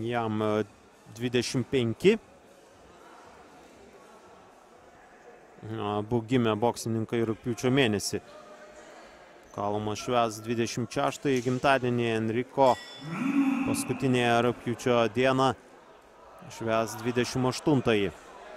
Jam 25. Abu gimė boksininkai rugpjūčio mėnesį. Kalomas švęs 26-ąjį gimtadienį, Enriko paskutinėje rugpjūčio dieną švęs 28-ąjį.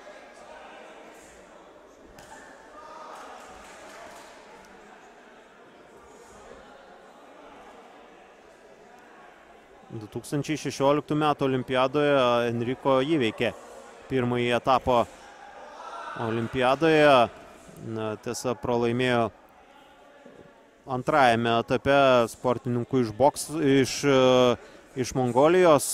– 2016 metų olimpiadoje Enriko įveikė pirmąjį etapą olimpiadoje. Tiesa, pralaimėjo antrajame etape sportininkų iš Mongolijos.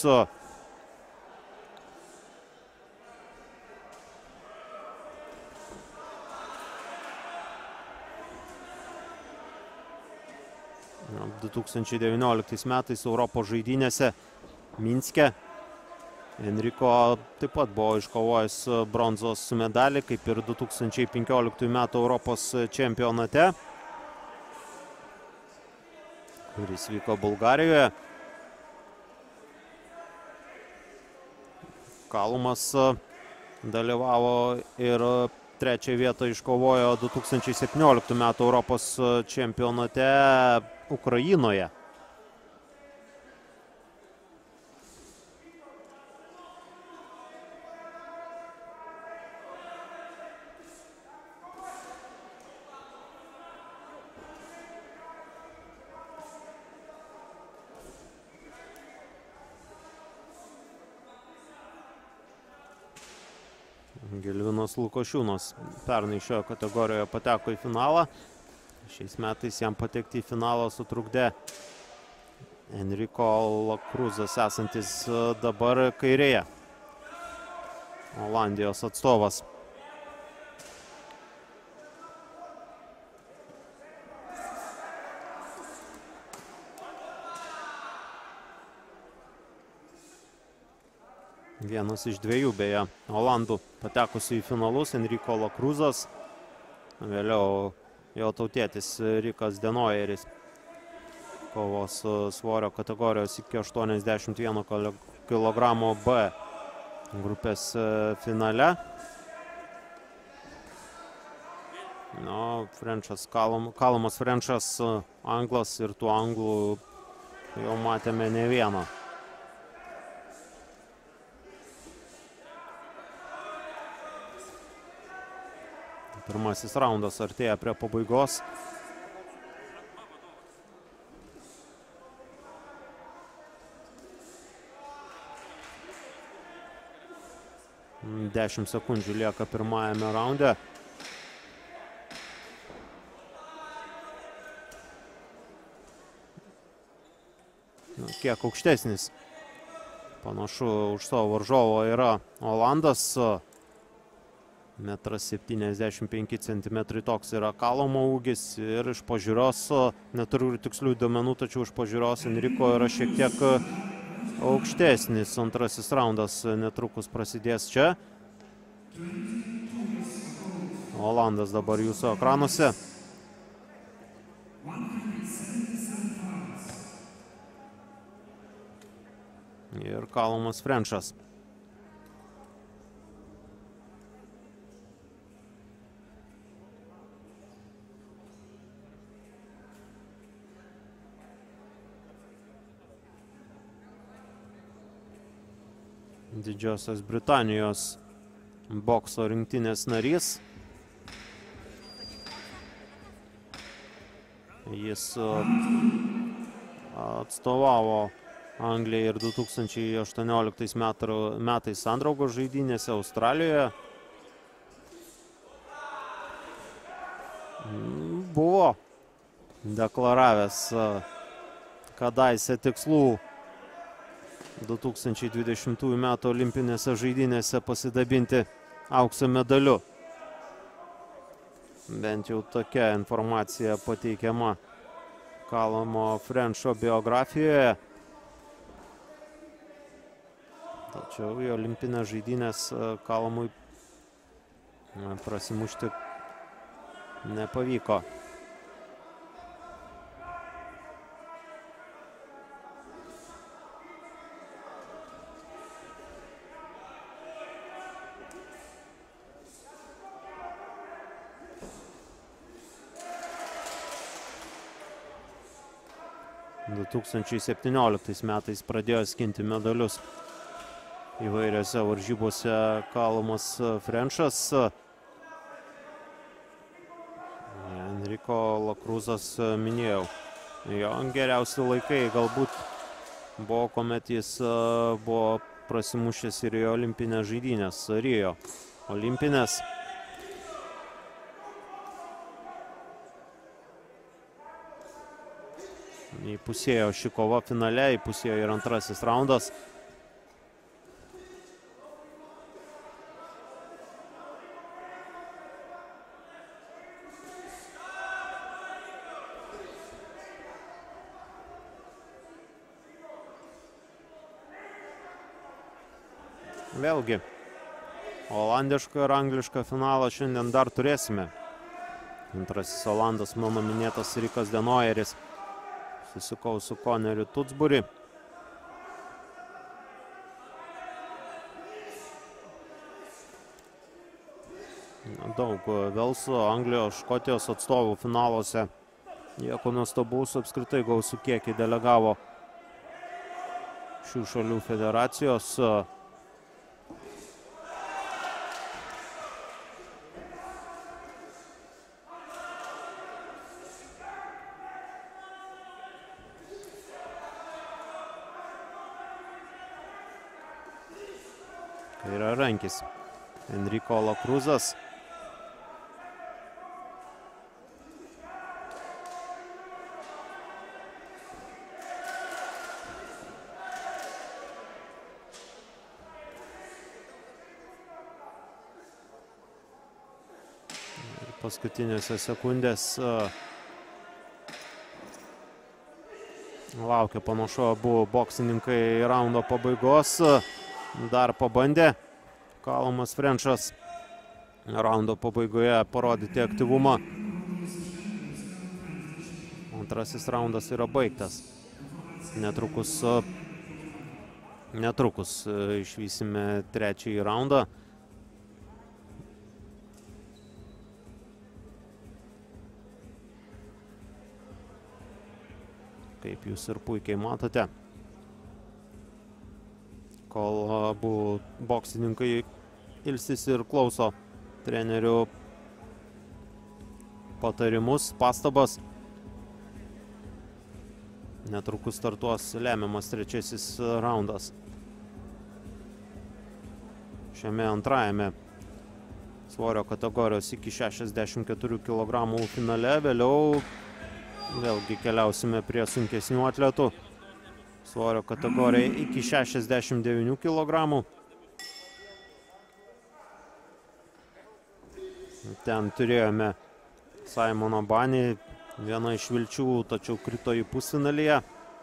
Na, 2019 metais Europos žaidynėse Minske Enriko taip pat buvo iškovojęs bronzos medalį, kaip ir 2015 metų Europos čempionate, kuris vyko Bulgarijoje. Kalomas dalyvavo ir trečią vietą iškovojo 2017 metų Europos čempionate Ukrainoje. Gelvinas Lukošiūnas pernai šioje kategorijoje pateko į finalą. Šiais metais jam patekti į finalą sutrukdė Enriko Lakruzas, esantis dabar kairėje, Olandijos atstovas. Vienas iš dviejų, beje, Olandų patekusių į finalus, Enriko Lakruzas. Vėliau jo tautietis Rikas Denojeris kovos svorio kategorijos iki 81 kg B grupės finale. Kalomas Frenčas anglas, ir tų anglų jau matėme ne vieną. Pirmasis raundas artėja prie pabaigos. Dešimt sekundžių lieka pirmajame raunde. Kiek aukštesnis, panašu, už savo varžovo yra Olandas. 1,75 m toks yra Kalomo ūgis, ir iš pažiūros, neturiu tikslių duomenų, tačiau iš pažiūros Enriko yra šiek tiek aukštesnis. Antrasis raundas netrukus prasidės čia. Olandas dabar jūsų ekranuose. Ir Kalomas Frenčas. Didžiosios Britanijos bokso rinktinės narys. Jis atstovavo Anglijai ir 2018 metais sandraugos žaidynėse Australijoje. Buvo deklaravęs kadaise tikslų 2020 metų olimpinėse žaidynėse pasidabinti aukso medaliu. Bent jau tokia informacija pateikiama Kalomo Frenčo biografijoje. Tačiau į olimpinės žaidynės Kalomui prasimušti nepavyko. 2017 metais pradėjo skinti medalius įvairiose varžybose Callum'as Frenchas. Enrico Lacruzas, minėjau, jo geriausi laikai galbūt buvo, kuomet jis buvo prasimušęs ir į olimpinės žaidynės, Rio olimpinės. Įpusėjo ši kova finale, įpusėjo ir antrasis raundas. Vėlgi, olandišką ir anglišką finalą šiandien dar turėsime. Antrasis olandas, mano minėtas Rikas Denojeris, susikaus su Conoriu Tutsbury. Daug Velso, Anglijos, Škotijos atstovų finaluose. Nieko nuostabaus, apskritai gausų kiekį delegavo šių šalių federacijos. Yra rankis Enrico Lacruzas. Paskutinėse sekundės laukia panašu abu boksininkai raundo pabaigos. Dar pabandė Callum'as Frenchas raundo pabaigoje parodyti aktyvumą. Antrasis raundas yra baigtas. Netrukus išvysime trečiąjį raundą. Kaip jūs ir puikiai matote. Kol abu boksininkai ilsisi ir klauso trenerių patarimus, pastabas. Netrukus startuos lemiamas trečiasis raundas. Šiame antrajame svorio kategorijos iki 64 kg finale. Vėliau vėlgi keliausime prie sunkesnių atletų. Svorio kategorija iki 69 kg. Ten turėjome Simoną Banį, viena iš vilčių, tačiau krito į pusfinalyje.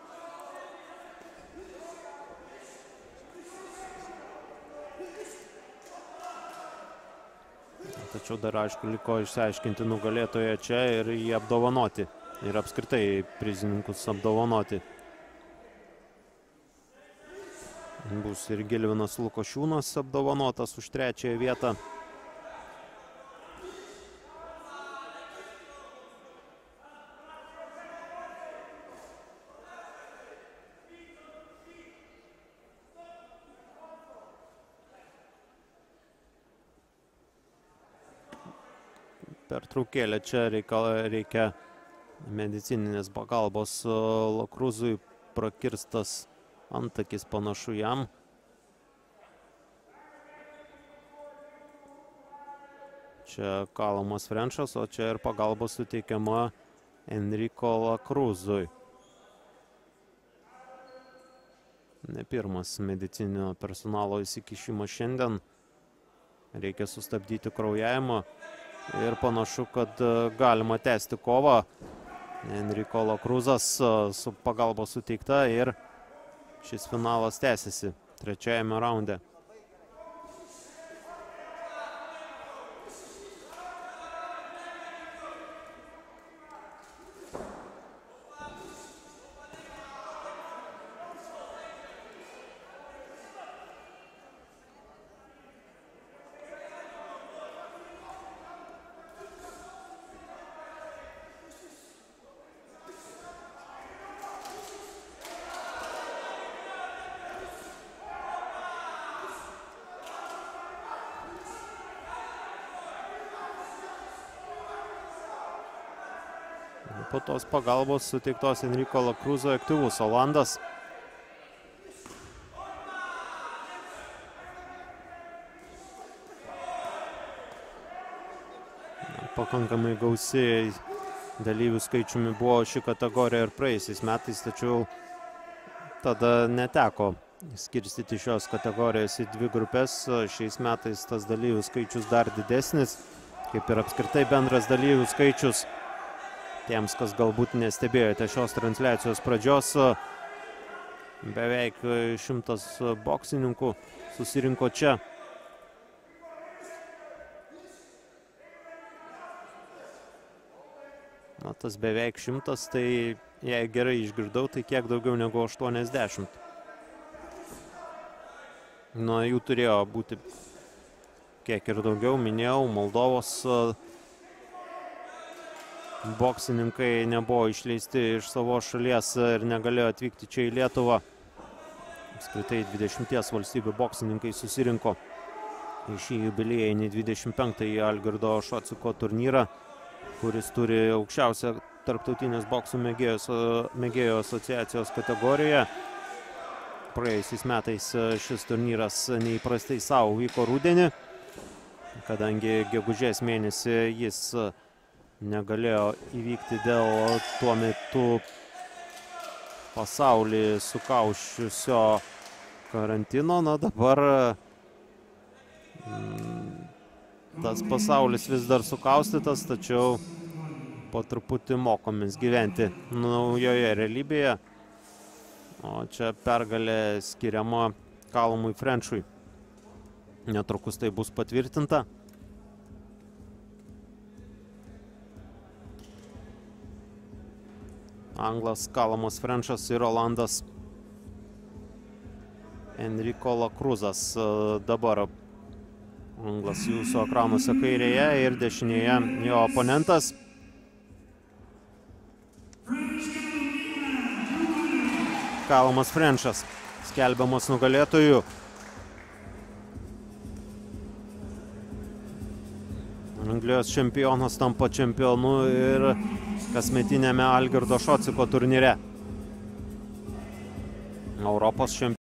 Tačiau dar aišku liko išsiaiškinti nugalėtoją čia ir jį apdovanoti. Ir apskritai prizininkus apdovanoti. Bus ir Gilvinas Lukošiūnas apdovanotas už trečiąją vietą. Pertraukėlė čia reikia medicininės pagalbos. Lacruzui prakirstas antakis panašu jam. Čia Callum'as Frenchas, o čia ir pagalba suteikiama Enrico Lacruzui. Ne pirmas medicininio personalo įsikišimas šiandien. Reikia sustabdyti kraujavimą ir panašu, kad galima tęsti kovą. Enrico Lacruzas su pagalba suteikta ir šis finalas tęsiasi trečiajame raunde. Po tos pagalbos suteiktos Enrico Lacruzui aktyvus olandas. Pakankamai gausi dalyvių skaičiumi buvo ši kategorija ir praėjusiais metais, tačiau tada neteko skirstyti šios kategorijos į dvi grupės. Šiais metais tas dalyvių skaičius dar didesnis, kaip ir apskritai bendras dalyvių skaičius. Tiems, kas galbūt nestebėjote šios transliacijos pradžios, beveik 100 boksininkų susirinko čia. Na, tas beveik 100, tai jei gerai išgirdau, tai kiek daugiau negu 80. Na, jų turėjo būti kiek ir daugiau, minėjau, Moldovos boksininkai nebuvo išleisti iš savo šalies ir negalėjo atvykti čia į Lietuvą. Apskritai 20 valstybių boksininkai susirinko į šį jubiliejinį 25-ąjį Algirdo Šociko turnyrą, kuris turi aukščiausią tarptautinės boksų mėgėjų asociacijos kategoriją. Praėjusiais metais šis turnyras neįprastai savo vyko rudenį, kadangi gegužės mėnesį jis negalėjo įvykti dėl tuo metu pasaulį sukaušiusio karantino. Na, dabar tas pasaulis vis dar sukaustytas, tačiau po truputį mokomės gyventi naujoje realybėje. O čia pergalė skiriama Callumui Frenchui. Netrukus tai bus patvirtinta. Anglas Callumas Frenchas ir olandas Enrico Lacruzas. Dabar Anglas jūsų ekranuose kairėje ir dešinėje jo oponentas. Callumas Frenchas skelbiamas nugalėtojų. Anglijos čempionas tampa čempionu ir kasmetinėme Algirdo Šociko turnyre. Europos čempionas.